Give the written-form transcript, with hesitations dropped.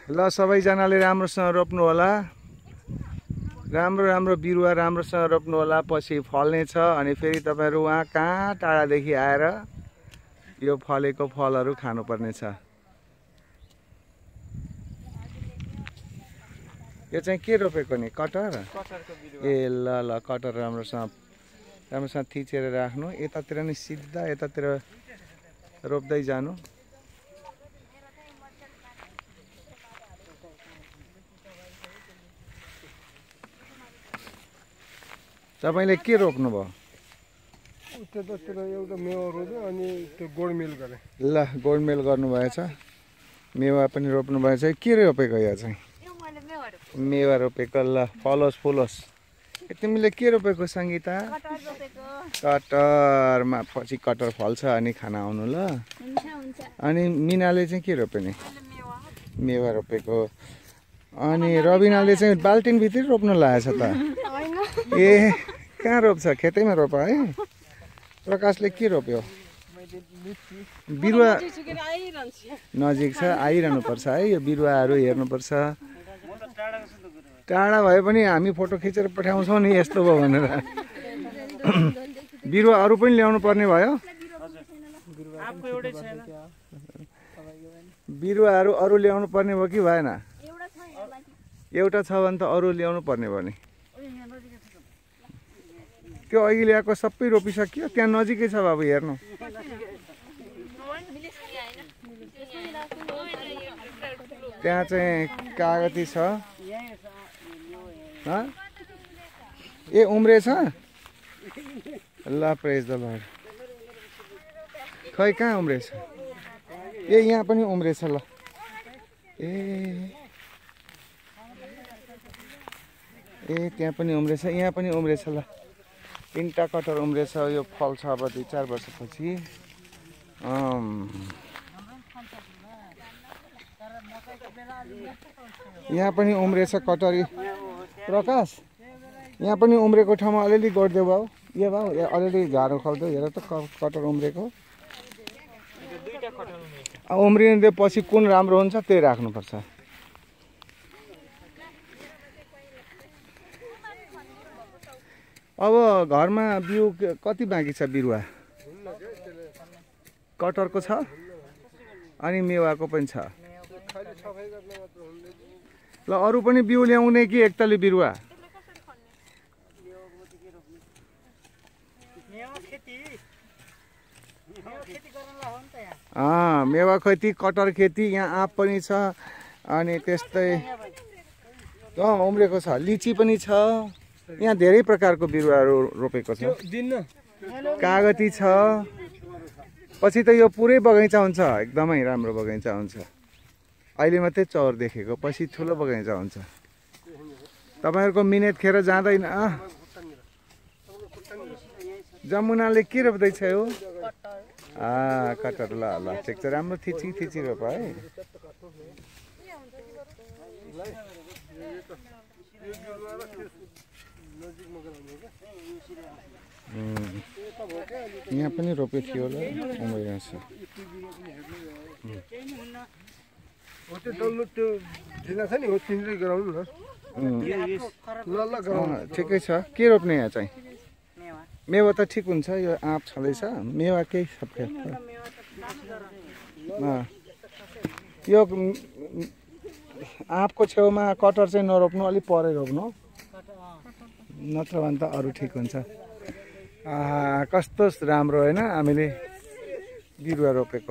ल सबैजनाले राम्रोसँग रोप्नु होला। राम्रो राम्रो बिरुवा राम्रोसँग रोप्नु होला, पछि फल्ने छ। अनि फेरि तपाईहरु वहाँ कहाँ टाढादेखि आएर यो फलेको फलहरू खानुपर्ने छ। यो चाहिँ के रोपेको नि? कटर? ए ल ल, कटर राम्रोसँग थिचेर राख्नु। यतातिर नि सिधा यतातिर रोप्दै जानु। तपाईले के रोप्नु भयो? उतातिर एउटा मेवा रोप्यो अनि त्यो गोडमेल गरे। ल गोडमेल गर्नु भएछ, मेवा पनि रोप्नु भएछ। के रोपेको यो चाहिँ? मेवा रोपेको। ल फलोस् फुलोस्। तिमीले के रोपेको सङ्गीता? कटरमा पछि कटर फल्छ अनि खाना आउनु ल। अनि मिनाले चाहिँ के रोप्यो नि? मेवा रोपेको। अनि रबिनाले चाहिँ बाल्टिन भित्र रोप्नु लागेछ त? ए कहाँ रोप्छ? खेतैमा रोप है। प्रकाशले के रोप्यो? बिरुवा नजिक छ, आइरहनु पर्छ है। यो बिरुवाहरू हेर्नुपर्छ। टाढा भए पनि हामी फोटो खिचेर पठाउँछौँ नि यस्तो भयो भनेर। बिरुवा अरू पनि ल्याउनु पर्ने भयो। बिरुवाहरू अरू ल्याउनु पर्ने भयो कि भएन? एउटा छ भने त अरू ल्याउनु पर्ने भयो नि। त्यो अघि ल्याएको सबै रोपिसक्यो? त्यहाँ नजिकै छ बाबु, हेर्नु। त्यहाँ चाहिँ कागती छ। ए उम्रेछ? ल प्रेज द लर्ड। खै कहाँ उम्रेछ? ए यहाँ पनि उम्रेछ। ल ए त्यहाँ पनि उम्रेछ, यहाँ पनि उम्रेछ। ल तीनटा कटर उम्रेछ। यो फल छ अब 2-4 वर्षपछि। यहाँ पनि उम्रेछ कटरी। प्रकाश यहाँ पनि उम्रेको ठाउँमा अलिअलि गोड्देऊ बाउ। यो बाउ अलिअलि झारो खल्देऊ। हेर त कटर उम्रेको। उम्रिने पछि कुन राम्रो हुन्छ त्यही राख्नुपर्छ। अब घरमा बिउ कति बाँकी छ? बिरुवा कटरको छ अनि मेवाको पनि छ। ल अरू पनि बिउ ल्याउने कि एकतली बिरुवा? मेवा खेती, कटर खेती। यहाँ आँप पनि छ अनि त्यस्तै उम्रेको छ। लिची पनि छ। यहाँ धेरै प्रकारको बिरुवाहरू रोपेको छ। कागती छ। पछि त यो पुरै बगैँचा हुन्छ। एकदमै राम्रो बगैँचा हुन्छ। अहिले मात्रै चौर देखेको, पछि ठुलो बगैँचा हुन्छ। तपाईहरुको मिनेट खेर जाँदैन। जमुनाले के रोप्दैछ यो? कटर। ल ल ठिक छ। राम्रो थिची रोप है। यहाँ पनि रोपे थियो ल, उम्रिरहेछ। ठिकै छ। के रोप्ने यहाँ चाहिँ? मेवा त ठिक हुन्छ। यो आँप छँदैछ। मेवा केही छ? यो आँपको छेउमा कटर चाहिँ नरोप्नु, अलिक परै रोप्नु, नत्र भने त अरू ठिक हुन्छ। कस्तो राम्रो होइन हामीले बिरुवा रोपेको।